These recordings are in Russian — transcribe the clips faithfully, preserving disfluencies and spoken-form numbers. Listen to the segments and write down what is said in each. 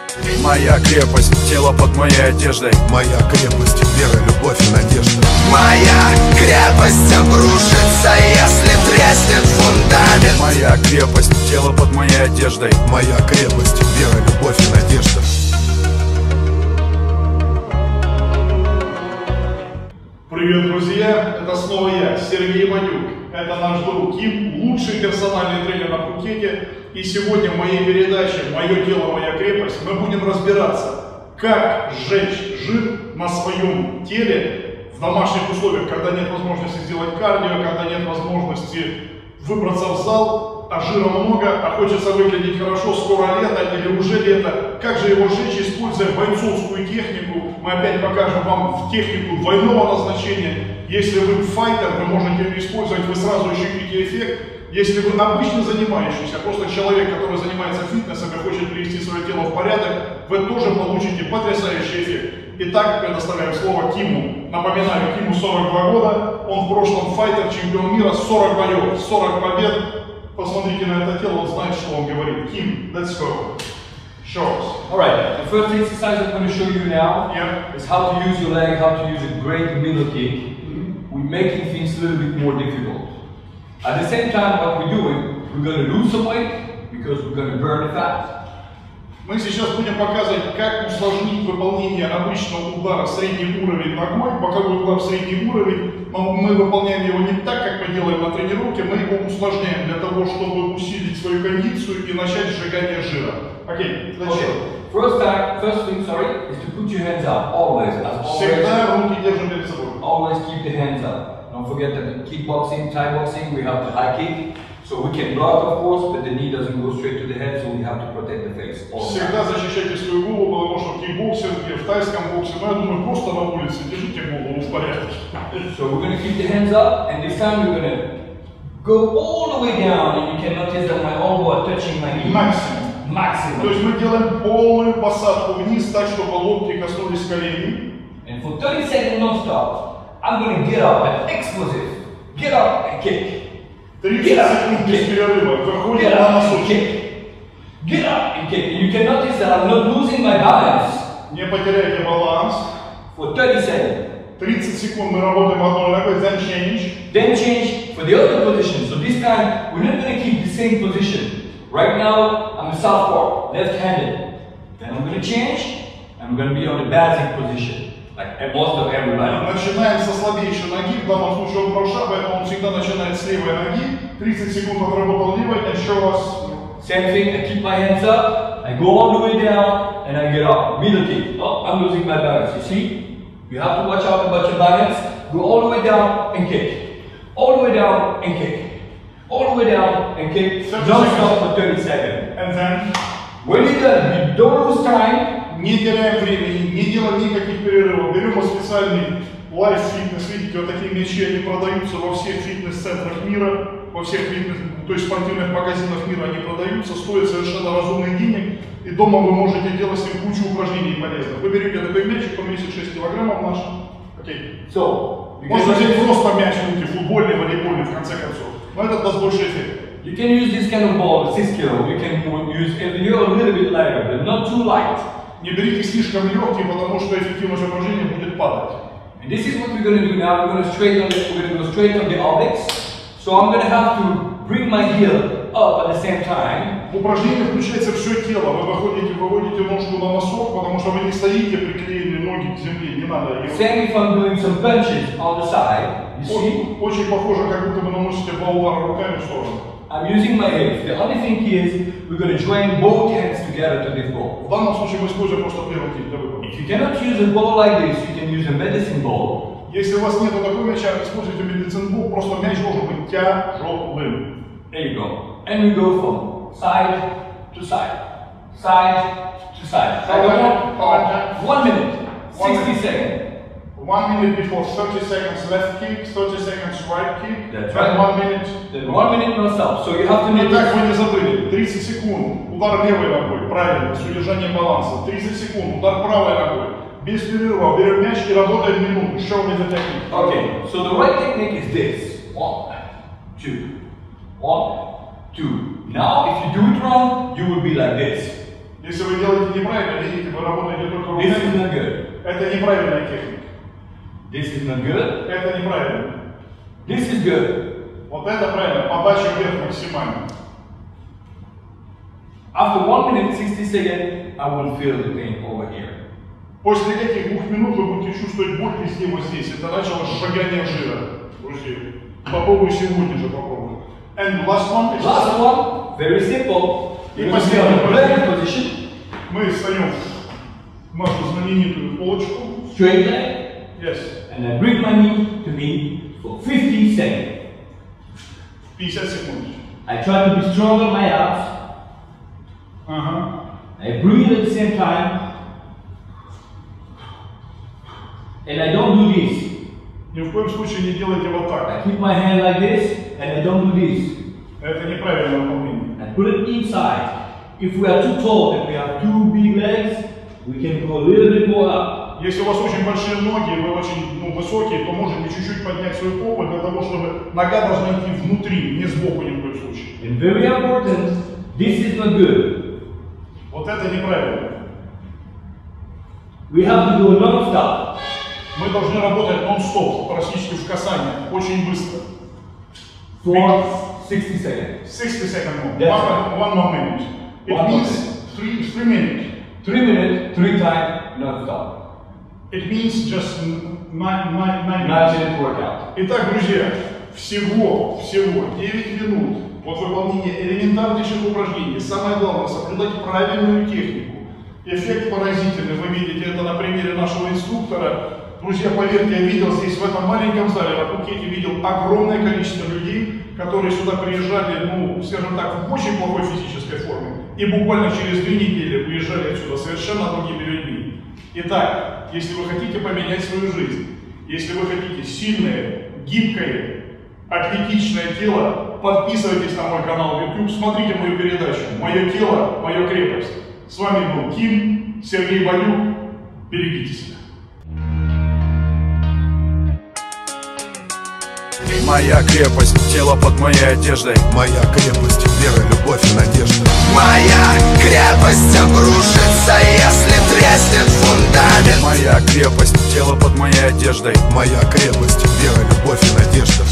Моя крепость, тело под моей одеждой. Моя крепость, вера, любовь и надежда. Моя крепость обрушится, если треснет фундамент. Моя крепость, тело под моей одеждой. Моя крепость, вера, любовь и надежда. Привет, друзья! Это снова я, Сергей Манюк. Это наш друг Ким, лучший персональный тренер на Пхукете. И сегодня в моей передаче «Мое тело, моя крепость» мы будем разбираться, как сжечь жир на своем теле в домашних условиях, когда нет возможности сделать кардио, когда нет возможности выбраться в зал, а жира много, а хочется выглядеть хорошо, скоро лето или уже лето. Как же его сжечь, используя бойцовскую технику? Мы опять покажем вам технику двойного назначения. Если вы файтер, вы можете ее использовать, вы сразу ощутите эффект. Если вы обычно занимающийся, просто человек, который занимается фитнесом и хочет привести свое тело в порядок, вы тоже получите потрясающий эффект. Итак, предоставляем слово Киму. Напоминаю, Киму сорок два года, он в прошлом файтер, чемпион мира, сорок боев, сорок побед. Посмотрите на это тело, он знает, что он говорит. Ким, let's go. Show us. Alright, the first exercise I'm going to show you now Yeah. is how to use your leg, how to use a great middle kick. Mm-hmm. We're making things a little bit more difficult. At the same time, what we're doing, we're going to lose some weight because we're going to burn the fat. Мы сейчас будем показывать, как усложнить выполнение обычного удара средний уровень ногой, боковой удар средний уровень, но мы выполняем его не так, как мы делаем на тренировке, мы его усложняем для того, чтобы усилить свою кондицию и начать сжигание жира. Окей, okay, Okay. First time, first thing, sorry, is to put your hands up, always, as always. Всегда руки держим перед собой. Always keep the hands up. Don't forget that in kickboxing, Thai boxing, we have the high kick. So we can block, of course, but the knee doesn't go straight to the head, so we have to protect the face. Всегда защищайте свою голову, потому что в кикбоксинге, в тайском боксе, ну я думаю, просто на улице держите голову в порядке. So we're going to keep the hands up, and this time we're going to go all the way down, and you can notice that my elbow are touching my knee. Максимум. Maximum. То есть мы делаем полную посадку вниз, так, чтобы локти коснулись коленей. And for thirty seconds non-stop, I'm going to get up and explosive. Get up and kick. тридцать секунд без перерыва. Выходим Get на up and носочек. kick. Get up and kick. And you can notice that I'm not losing my balance. Не потеряйте баланс. For thirty seconds. тридцать секунд мы работаем одной ногой, then change. Then change for the other position. So this time, we're not going to keep the same position. Right now, I'm a southpaw, left-handed. Then I'm going to change, and I'm going to be on the basic position, like most of everybody. Начинаем со слабейшей ноги. В данном случае он правша, поэтому он всегда начинает с левой ноги. тридцать секунд отработал левой, and show us. Same thing, I keep my hands up, I go all the way down, and I get up. Middle kick. Oh, I'm losing my balance, you see? You have to watch out about your balance. Go all the way down and kick. All the way down and kick. All the way down and kick. Don't stop for thirty seconds. And then. When you're done, you don't lose time. Не теряем времени, не делаем никаких перерывов. Берем специальный Life Fitness. Видите, вот такие мячи, они продаются во всех фитнес-центрах мира, во всех фитнес, то есть спортивных магазинах мира они продаются, стоят совершенно разумных денег. И дома вы можете делать с ним кучу упражнений полезных. Вы берете такой мячик, он весит шесть килограммов наш. Окей. So, можно взять просто мяч в руки, футбольный, волейбольный, в конце концов. Но это даст больше эффекта. You can use this kind of ball, six kilo. You can use if you're a little bit lighter, but not too light. Не берите слишком легкие, потому что эффективность упражнения будет падать. And this is what we're going to do now. We're going to straighten the, we're going to go straight on the obliques. So I'm going to have to bring my heel up at the same time. В упражнении включается все тело. Вы выходите, выводите ножку на носок, потому что вы не стоите приклеенные ноги к земле, не надо. Same if I'm doing some punches on the side. You see? Очень похоже, как будто вы наносите два удара руками в сторону. I'm using my hips. The only thing is, we're going to join both hands together to this ball. В данном случае мы используем просто две руки для выпада. If you cannot use a ball like this, you can use a medicine ball. Если у вас нет такой мяча, используйте медицин бол, просто мяч должен быть тяжелым. There you go. And we go from side to side, side to side. So one, one minute, sixty seconds. One minute before, thirty seconds left kick, thirty seconds right kick, That's and right. one minute. Then one minute non stop. So you have to make Итак, вы не забыли, тридцать секунд, удар левой ногой, правильно, с удержанием баланса, тридцать секунд, удар правой ногой, без перерыва, берем мяч и работаем минуту. Show me the technique. Okay, so the right technique is this. One, two, one, two. Now, if you do it wrong, you will be like this. Если вы делаете неправильно, видите, вы работаете только This is руками. not good. Это неправильная техника. This is not good. Это неправильно. This is good. Вот это правильно, подача вверх максимально. After one minute sixty seconds, I will feel the pain over here. После этих двух минут вы будете чувствовать боль везде вот здесь. Это начало сжигания жира, друзья. Попробуй сегодня же попробуй. And last one is... Last one, very simple. И You're последний in plank position, Мы встаем в нашу знаменитую полочку. straight leg, Yes. and I bring my knee to me for fifteen seconds. пятьдесят секунд. I try to be strong on my abs. Ага. I breathe at the same time. And I don't do this. Ни в коем случае не делайте вот так. I keep my hand like this, and I don't do this. Это неправильное выполнение. I put it inside. If we are too tall and we have two big legs, we can go a little bit more up. Если у вас очень большие ноги, вы очень ну, высокие, то можете чуть-чуть поднять свою попу для того, чтобы нога должна идти внутри, не сбоку ни в коем случае. And very important, this is not good. Вот это неправильно. We have to do non-stop. Мы должны работать нон-стоп, практически в касании, очень быстро. For sixty seconds. sixty seconds more. That's One, one more minute. It One means more three, three minutes. Three minutes, three times, non-stop. It means just nine, nine, nine Nine minutes. minute workout. Итак, друзья, всего, всего девять минут от выполнения элементарнейших упражнений. Самое главное, соблюдать правильную технику. Эффект поразительный. Вы видите это на примере нашего инструктора. Друзья, поверьте, я видел здесь, в этом маленьком зале на Пхукете, видел огромное количество людей, которые сюда приезжали, ну, скажем так, в очень плохой физической форме. И буквально через две недели уезжали отсюда совершенно другими людьми. Итак, если вы хотите поменять свою жизнь, если вы хотите сильное, гибкое, атлетичное тело, подписывайтесь на мой канал в YouTube, смотрите мою передачу «Мое тело, моя крепость». С вами был Ким, Сергей Бадюк. Берегите себя. Моя крепость, тело под моей одеждой. Моя крепость, вера, любовь и надежда. Моя крепость обрушится, если треснет фундамент. Моя крепость, тело под моей одеждой. Моя крепость, вера, любовь и надежда.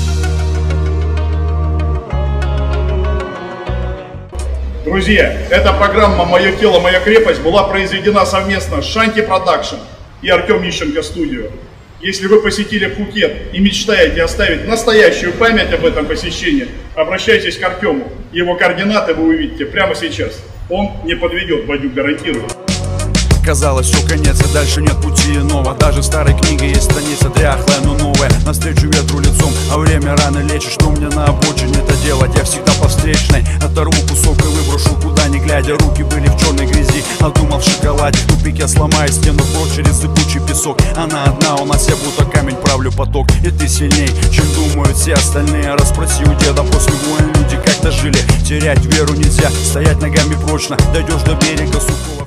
Друзья, эта программа «Мое тело, моя крепость» была произведена совместно с Шанти Продакшн и Артем Ищенко Студио. Если вы посетили Пхукет и мечтаете оставить настоящую память об этом посещении, обращайтесь к Артему. Его координаты вы увидите прямо сейчас. Он не подведет, Бадюк гарантирует. Казалось, все конец и дальше нет пути иного. Даже в старой книге есть страница дряхлая, но новая. Навстречу ветру лицом, а время рано лечит. Что мне на обочине это делать? Я всегда по встречной оторву кусок и выброшу куда не глядя. Руки были в черной грязи, а думал в шоколаде. В тупике сломаю стену прочь через зыбучий песок. Она одна, у нас я будто камень правлю поток. И ты сильней, чем думают все остальные. Расспроси у деда, после войн люди как-то жили. Терять веру нельзя, стоять ногами прочно. Дойдешь до берега сухого.